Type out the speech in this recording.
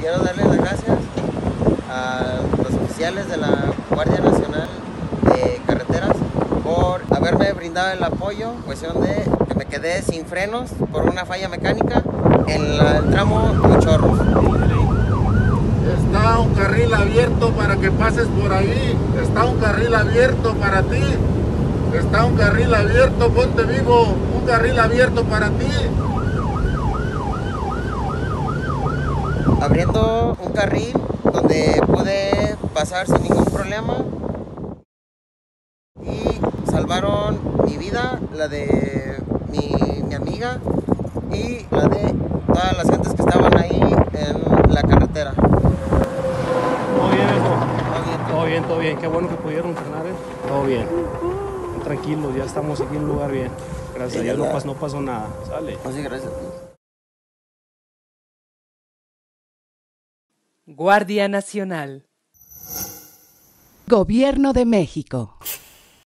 quiero darle las gracias a los oficiales de la Guardia Nacional de Carreteras por haberme brindado el apoyo, cuestión de que me quedé sin frenos por una falla mecánica en el tramo Mochorros. Está un carril abierto para que pases por ahí. Está un carril abierto para ti. Está un carril abierto, ponte vivo. Un carril abierto para ti. Abriendo un carril donde pude pasar sin ningún problema y salvaron mi vida, la de mi amiga y la de todas las gentes que estaban ahí en la carretera. Todo bien, hijo. Todo bien. Todo bien, todo bien. Qué bueno que pudieron frenar, ¿eh? Todo bien. Tranquilos, ya estamos aquí en un lugar bien. Gracias a Dios no pasó nada. Sale. Sí, gracias. Guardia Nacional. Gobierno de México.